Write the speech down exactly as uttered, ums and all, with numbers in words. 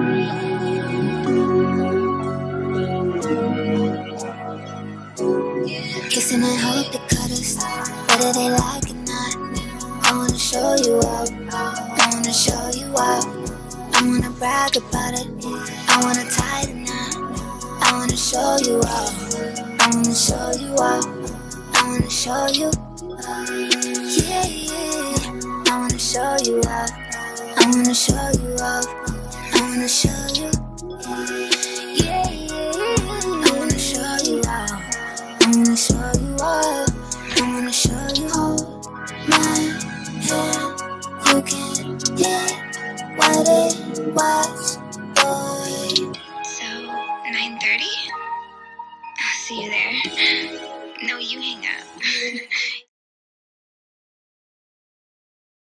Kissing and hope they cut us, whether they like it or not. I wanna show you up, I wanna show you up. I wanna brag about it, I wanna tie the knot. I wanna show you up, I wanna show you up. I wanna show you, yeah, yeah. I wanna show you up, I wanna show you up. I wanna show you, yeah, yeah. I wanna show you up, I wanna show you up. I wanna show you, hold my hand. You can get what it was, boy. So, nine thirty? I'll see you there. No, you hang up.